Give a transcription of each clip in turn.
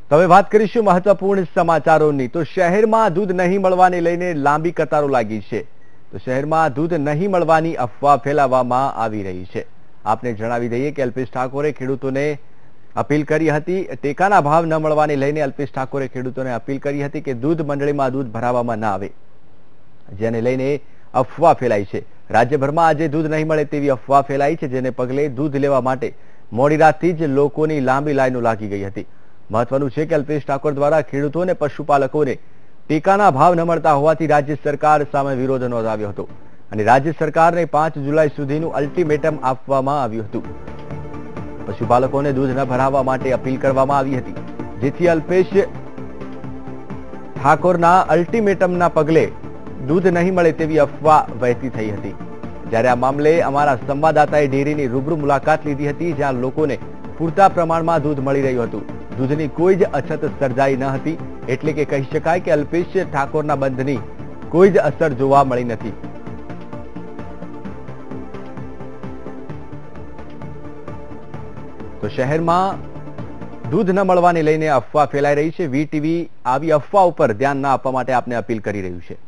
હવે વાત કરીશું મહત્વપૂર્ણ સમાચારોની। તો શહેરમાં દૂધ નહીં મળવાને લઈને લાંબી કતારો લાગી છે। તો શહેરમાં દૂધ નહીં મળવાની અફવા ફેલાવવામાં આવી રહી છે। આપને જણાવી દઈએ કે અલ્પેશ ઠાકોરે ખેડૂતોને અપીલ કરી હતી। ટેકાના ભાવ ન મળવાને લઈને અલ્પેશ ઠાકોરે ખેડૂતોને અપીલ કરી હતી કે દૂધ મંડળીમાં દૂધ ભરાવવામાં ના આવે, જેને લઈને અફવા ફેલાઈ છે। રાજ્યભરમાં આજે દૂધ નહીં મળે તેવી અફવા ફેલાઈ છે, જેને પગલે દૂધ લેવા માટે મોડી રાતથી જ લોકોની લાંબી લાઈનો લાગી ગઈ હતી। મહત્વનું છે કે અલ્પેશ ઠાકોર દ્વારા ખેડૂતો અને પશુપાલકોને ટેકાના ભાવ ન મળતા હોવાથી રાજ્ય સરકાર સામે વિરોધ નોંધાવ્યો હતો અને રાજ્ય સરકારને 5 જુલાઈ સુધીનું અલ્ટિમેટમ આપવામાં આવ્યું હતું। પશુપાલકોને દૂધ ન ભરાવવા માટે અપીલ કરવામાં આવી હતી, જેથી અલ્પેશ ઠાકોરના અલ્ટિમેટમના પગલે દૂધ નહીં મળે તેવી અફવા વહેતી થઈ હતી। જ્યારે આ મામલે અમારા સંવાદદાતાએ ડેરીની રૂબરૂ મુલાકાત લીધી હતી, જ્યાં લોકોને પૂરતા પ્રમાણમાં દૂધ મળી રહ્યું હતું। દૂધની કોઈ જ અછત સર્જાઈ ન હતી, એટલે કે કહી શકાય કે અલ્પેશ ઠાકોરના બંધની કોઈ જ અસર જોવા મળી નથી। તો શહેરમાં દૂધ ન મળવાને લઈને અફવા ફેલાઈ રહી છે। વીટીવી આવી અફવા ઉપર ધ્યાન ના આપવા માટે આપને અપીલ કરી રહ્યું છે।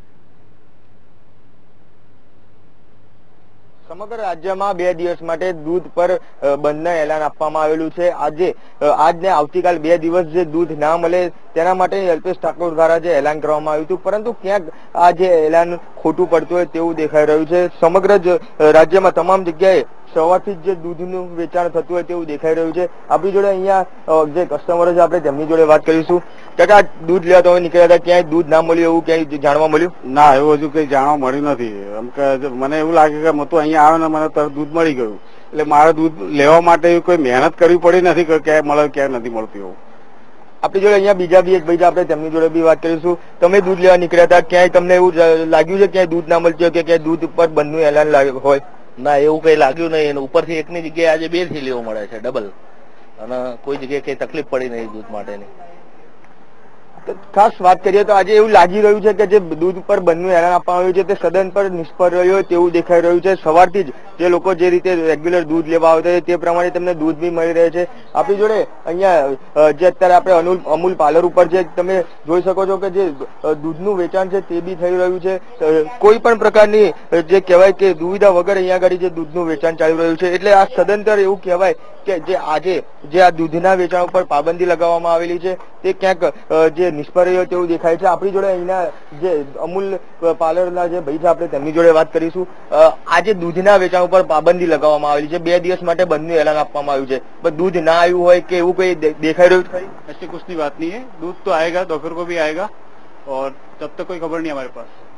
સમગ્ર રાજ્યમાં 2 દિવસ માટે દૂધ પર બંધના એલાન આપવામાં આવેલું છે। આજને આવતીકાલ 2 દિવસ જે દૂધ ના મળે તેના માટે અલ્પેશ ઠાકોર દ્વારા જે એલાન કરવામાં આવ્યું હતું, પરંતુ ક્યાંક આ જે એલાન ખોટું પડતું હોય તેવું દેખાઈ રહ્યું છે। સમગ્ર રાજ્યમાં તમામ જગ્યાએ સવારથી જ જે દૂધનું વેચાણ થતું હોય તેવું દેખાઈ રહ્યું છે। આપણી જોડે અહીંયા જે કસ્ટમરો છે, આપણે તેમની જોડે વાત કરીશું। કાકા, દૂધ લેવા તમે નીકળ્યા હતા, ક્યાંય દૂધ ના મળ્યું એવું ક્યાંય જાણવા મળ્યું? ના, એવું હજુ કઈ જાણવા મળ્યું નથી। એમ કે મને એવું લાગે કે હું તો અહીંયા આવ્યો ને મને તરત દૂધ મળી ગયું, એટલે મારે દૂધ લેવા માટે કોઈ મહેનત કરવી પડી નથી કે ક્યાંય મળે ક્યાંય નથી મળતું એવું। આપણી જોડે અહીંયા બીજા બી એક ભાઈ છે, આપણે તેમની જોડે બી વાત કરીશું। તમે દૂધ લેવા નીકળ્યા હતા, ક્યાંય તમને એવું લાગ્યું છે ક્યાંય દૂધ ના મળતું હોય કે ક્યાંય દૂધ ઉપર બંધનું એલાન હોય? ના, એવું કઈ લાગ્યું નહીં। ઉપરથી એકની જગ્યાએ આજે 2 થેલીઓ મળે છે, ડબલ, અને કોઈ જગ્યાએ કઈ તકલીફ પડી નહીં દૂધ માટેની। ખાસ વાત કરીએ તો આજે એવું લાગી રહ્યું છે કે જે દૂધ પર બંધનું એલાન આપવામાં આવ્યું છે તે સદન પર નિષ્ફળ રહ્યું તેવું દેખાઈ રહ્યું છે। સવારથી જ જે લોકો જે રીતે રેગ્યુલર દૂધ લેવા આવતા તે પ્રમાણે તેમને દૂધ બી મળી રહે છે। આપણી જોડે અહીંયા જે અત્યારે આપણે અમૂલ પાર્લર ઉપર જે તમે જોઈ શકો છો કે જે દૂધનું વેચાણ છે તે બી થઈ રહ્યું છે। કોઈ પણ પ્રકારની જે કહેવાય કે દુવિધા વગર અહીંયા આગળ જે દૂધનું વેચાણ ચાલી રહ્યું છે, એટલે આ સદંતર એવું કહેવાય કે જે આજે જે આ દૂધના વેચાણ ઉપર પાબંદી લગાવવામાં આવેલી છે તે ક્યાંક જે નિષ્ફળ રહ્યો તેવું દેખાય છે। આપણી જોડે અહીંના જે અમૂલ પાર્લરના જે ભાઈ છે, આપણે તેમની જોડે વાત કરીશું। આજે દૂધના વેચાણ ઉપર પાબંદી લગાવવામાં આવેલી છે, 2 દિવસ માટે બંધનું એલાન આપવામાં આવ્યું છે, પણ દૂધ ના આવ્યું હોય કે એવું કોઈ દેખાઈ રહ્યું છે? ऐसी कुछ नहीं बात नहीं है, दूध तो आएगा, दोपहर को भी आएगा और तब तक कोई खबर नहीं हमारे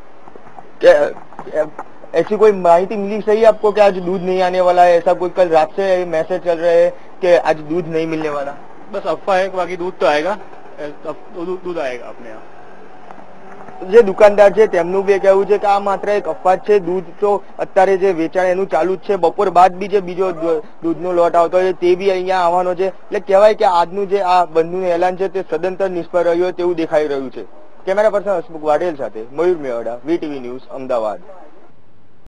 पास। ऐसी कोई माहिती मिली सही आपको कि आज दूध नहीं आने वाला है? ऐसा कोई कल रात से मैसेज चल रहे हैं कि आज दूध नहीं मिलने वाला? बस अफवाह है, बाकी दूध तो आएगा, दूध आएगा अपने यहाँ। જે દુકાનદાર છે તેમનું બી કહેવું છે કે આ માત્ર એક અફવા છે। દૂધ તો અત્યારે જે વેચાણ એનું ચાલુ જ છે, બપોર બાદ બી જે બીજો દૂધનો લોટ આવતો હોય તે બી અહીંયા આવવાનો છે। એટલે કહેવાય કે આજનું જે આ બંધનું એલાન છે તે સદંતર નિષ્ફળ રહ્યું તેવું દેખાઈ રહ્યું છે। કેમેરા પર્સન હસમુખ વાઢેલ સાથે મયુર મેવાડા, વીટીવી ન્યૂઝ, અમદાવાદ।